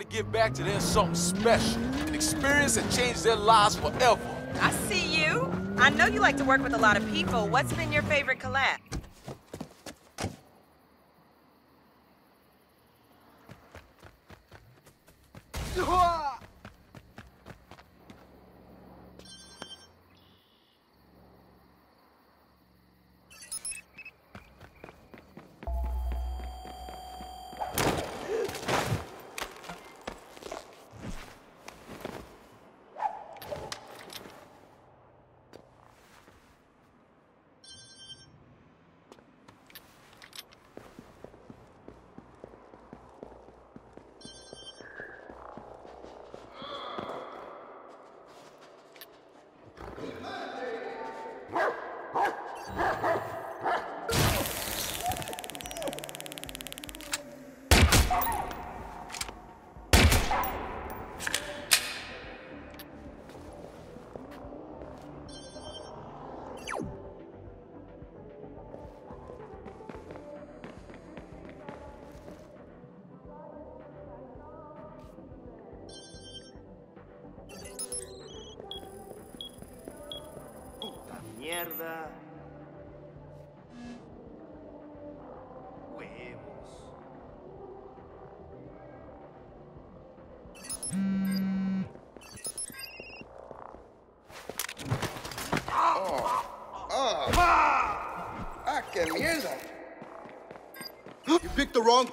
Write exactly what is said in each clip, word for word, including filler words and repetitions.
give back to them something special, an experience that changed their lives forever. I see you. I know you like to work with a lot of people. What's been your favorite collab? Mierda. Huevos. Oh. Oh. Ah, qué mierda. You picked the wrong.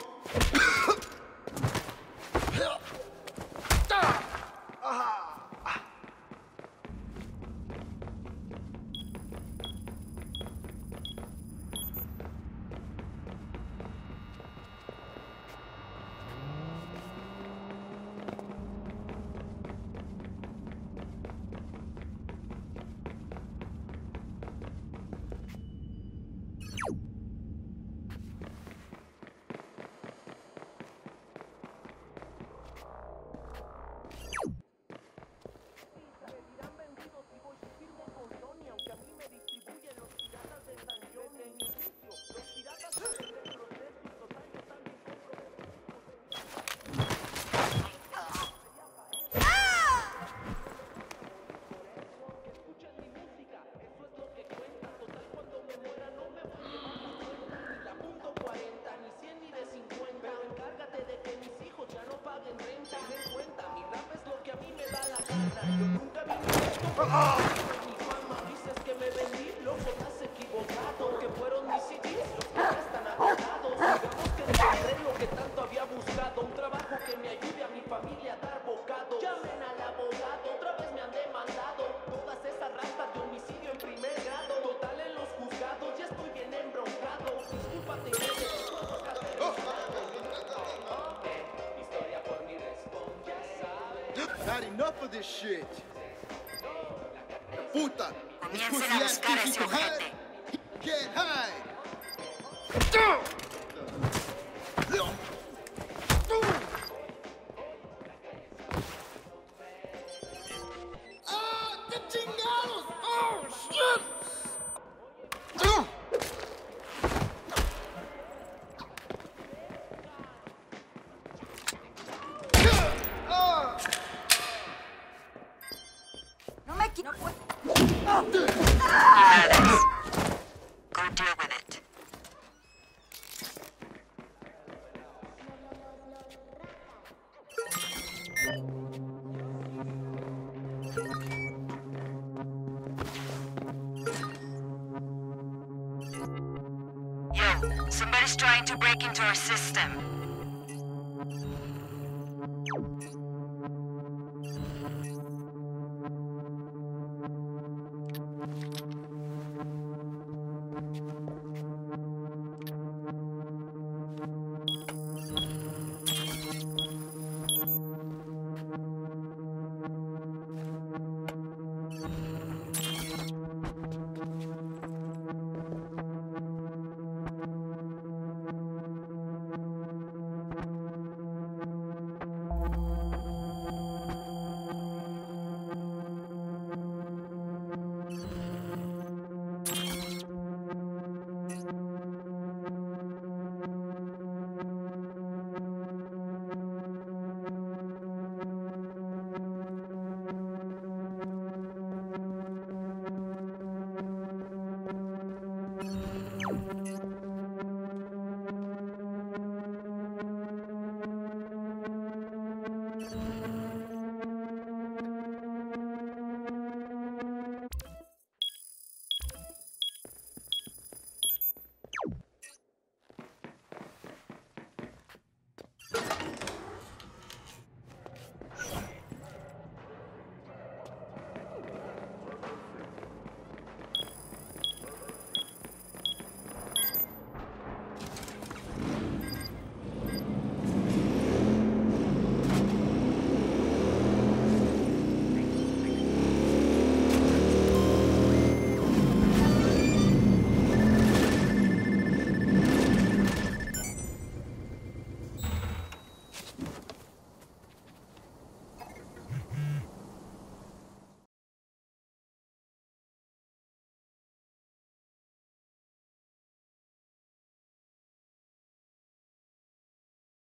Not enough of this shit. Puta. This pussy ass thinks he can hide. He can't hide. Ah, the chingados! Oh, shit! Yo, somebody's trying to break into our system. you.